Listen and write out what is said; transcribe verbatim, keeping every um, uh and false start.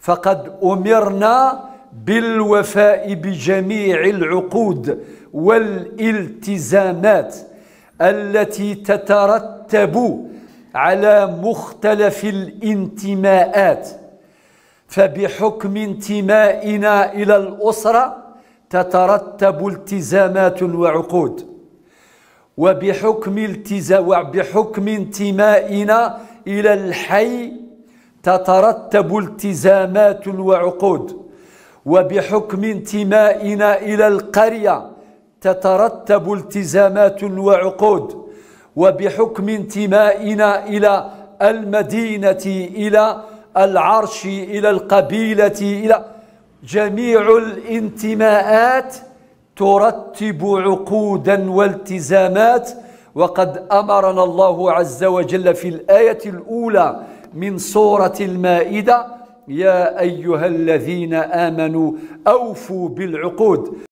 فقد أمرنا بالوفاء بجميع العقود والالتزامات التي تترتب على مختلف الانتماءات. فبحكم انتمائنا إلى الأسرة تترتب التزامات وعقود، وبحكم التزام وبحكم انتمائنا إلى الحي تترتب التزامات وعقود، وبحكم انتمائنا إلى القرية تترتب التزامات وعقود، وبحكم انتمائنا إلى المدينة إلى العرش إلى القبيلة إلى جميع الانتماءات ترتب عقودا والتزامات. وقد أمرنا الله عز وجل في الآية الأولى من سورة المائدة: يا أيها الذين آمنوا أوفوا بالعقود.